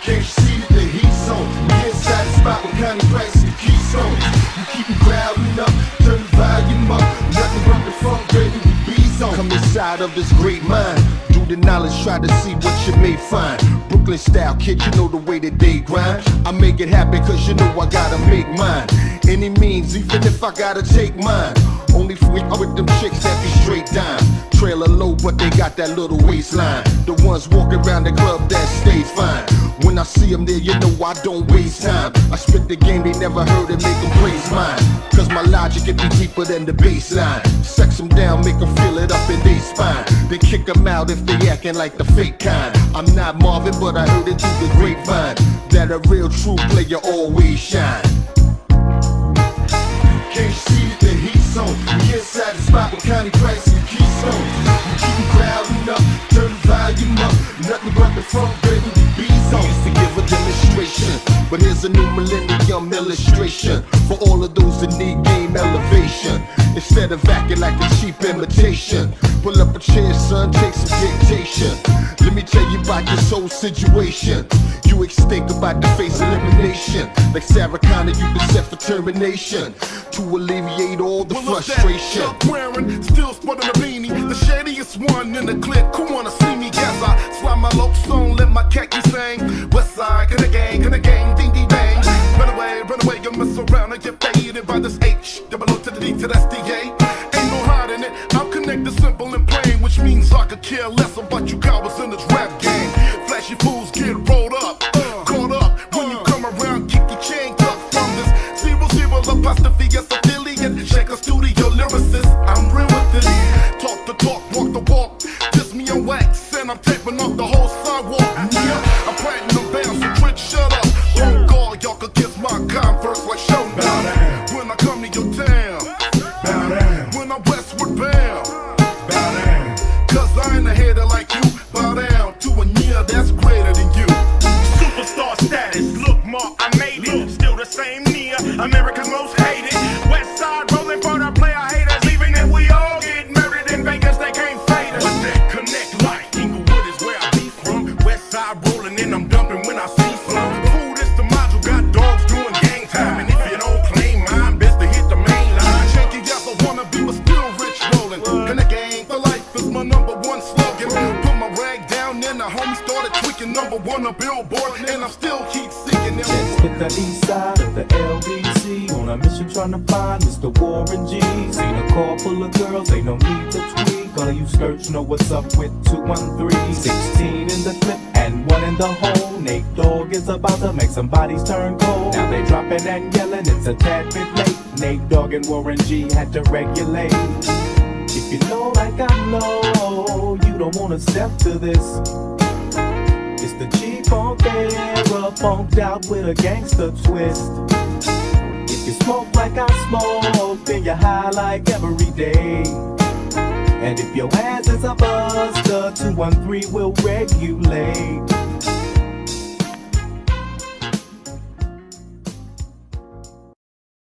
Can't you see that the heat's on? We inside the spot with Connie Price and the Keystones. We keep it crowding up, turn the volume up. Nothing but the funk, baby, we bees on. Come inside of this great mind. Do the knowledge, try to see what you may find. Brooklyn style, kid, you know the way that they grind. I make it happen cause you know I gotta make mine. Any means, even if I gotta take mine. Only with them chicks that be straight dime. Trailer low, but they got that little waistline. The ones walking around the club that stays fine. When I see them there, you know I don't waste time. I spit the game they never heard and make them praise mine. Cause my logic can be deeper than the baseline. Sex them down, make them feel it up in their spine. Then kick them out if they acting like the fake kind. I'm not Marvin, but I heard it through the grapevine that a real true player always shine. Can't you see that the heat's on? We inside the spot with Connie Price and the Keystones. We keep it crowding up, turn the volume up. Nothing but the funk, baby, we bees on. Used to give a demonstration, but here's a new millennium illustration for all of those that need game elevation. Instead of acting like a cheap imitation, pull up a chair, son, take some dictation. Let me tell you about this whole situation. You extinct about to face elimination. Like Sarah Connor, you been set for termination to alleviate all the frustration. Wearing, still sporting a beanie, the shadiest one in the clique. Who wanna see me as I slide my low song, let my khaki sing. West side, can the gang, ding ding bang. Run away, you mess around and get faded by this H. Double O to the D to the SDA. Ain't no hiding it, I'm connected, simple and plain, which means I could care less about you cowards in this rap game. Flashy fools get rolled up, caught up. When you come around, kick your chain cut from this 00 apostrophe S affiliate. Shake a studio lyricist, I'm real with this. Talk the talk, walk the walk. Diss me on wax, and I'm taping off the whole sidewalk. Yeah, I'm platinum bound, so Twitch shut up. On guard, y'all could kiss my Converse like showdown. When I come to your town, bow down. When I'm westward bound, bow down. Cause I ain't a hater like you, bow down to a year that's greater than you. Superstar status, look Mark, I made it. Still the same near, America's most hated. West side rolling for the player haters. Even if we all get murdered in Vegas, they can't fade us. What's that connect like? Inglewood is where I be from. West side rolling and I'm dumping when I see some. Food is the module, got dogs doing gang time. And if you don't claim mine, best to hit the main line. Shaky, yes, I wanna be, but still rich rolling. And the gang for life is my #1 slogan. Put my rag down, and the homie started tweaking. #1 on Billboard, and I still keep seeking them. Let's hit the east side of the LBC on a mission trying to find Mr. Warren G. Seen a car full of girls, ain't no need to tweak. All of you skirts know what's up with 213. 16 in the clip and 1 in the hole. Nate Dogg is about to make some bodies turn cold. Now they dropping and yelling, it's a tad bit late. Nate Dogg and Warren G had to regulate. If you know like I know, you don't wanna step to this. It's the G-Funk era, funked out with a gangster twist. If you smoke like I smoke, then you're high like every day. And if your ass is a buster, 213 will regulate.